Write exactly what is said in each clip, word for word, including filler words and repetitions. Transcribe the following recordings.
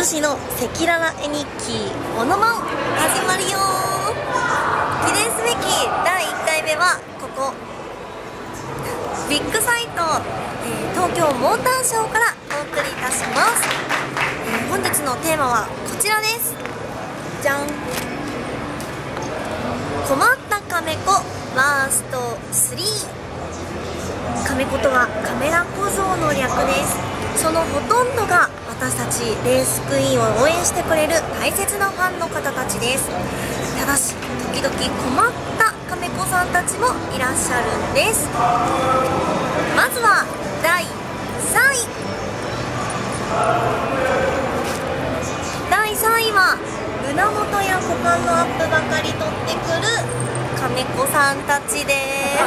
女子の赤裸々絵日記オノマン始まるよー。記念すべきだいいっかいめはここビッグサイト、えー、東京モーターショーからお送りいたします。えー、本日のテーマはこちらです。じゃん。困ったカメ子ワーストスリー。カメ子とはカメラ小僧の略です。そのほとんどが私たちレースクイーンを応援してくれる大切なファンの方たちです。ただし時々困ったカメ子さんたちもいらっしゃるんです。まずはだいさんい。だいさんいは胸元や股間のアップばかり取ってくるカメ子さんたちです。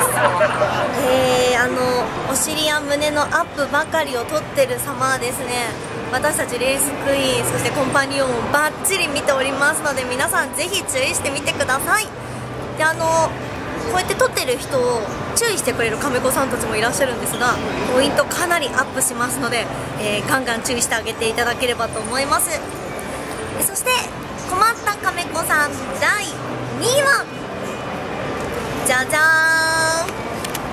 えー、あのお尻や胸のアップばかりを撮ってる様はですね、私たちレースクイーンそしてコンパニオンをバッチリ見ておりますので、皆さんぜひ注意してみてください。で、あのこうやって撮ってる人を注意してくれるカメ子さんたちもいらっしゃるんですが、ポイントかなりアップしますので、えー、ガンガン注意してあげていただければと思います。そして困ったカメ子さんだいにいはじゃじゃーん。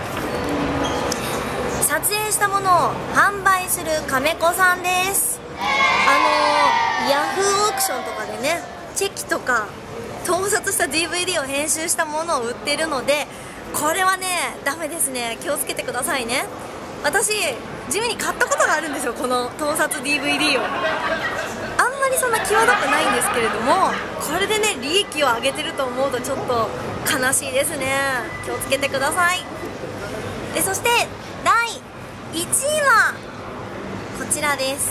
撮影したものを販売するカメ子さんです。あのー、ヤフーオークションとかでね、チェキとか盗撮した ディーブイディー を編集したものを売ってるので、これはねダメですね。気をつけてくださいね。私地味に買ったことがあるんですよ、この盗撮 ディーブイディー を。あんまりそんな際どくないんですけれども、これでね利益を上げてると思うとちょっと悲しいですね。気をつけてください。で、そしてだいいちいはこちらです。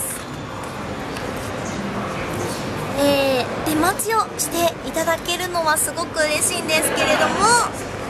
えー、出待ちをしていただけるのはすごく嬉しいんですけれども、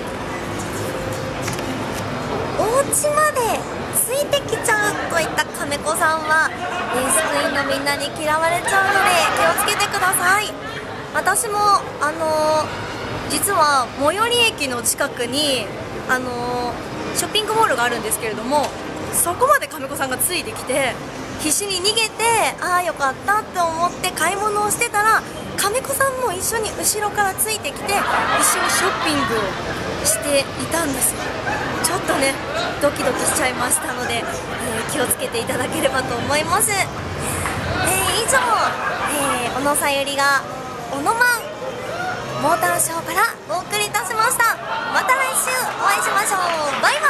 お家までついてきちゃうといったカメ子さんはレースクイーンのみんなに嫌われちゃうので気をつけてください。私もあのー、実は最寄り駅の近くにあのー、ショッピングモールがあるんですけれども、そこまでカメ子さんがついてきて必死に逃げて、ああよかったって思って買い物をしてたら、カメ子さんも一緒に後ろからついてきて一緒にショッピングをしていたんですよ。ちょっとねドキドキしちゃいましたので、えー、気をつけていただければと思います。えー、以上、えー、小野さゆりがオノマンモーターショーからお送りいたしました。また来週お会いしましょう。バイバイ。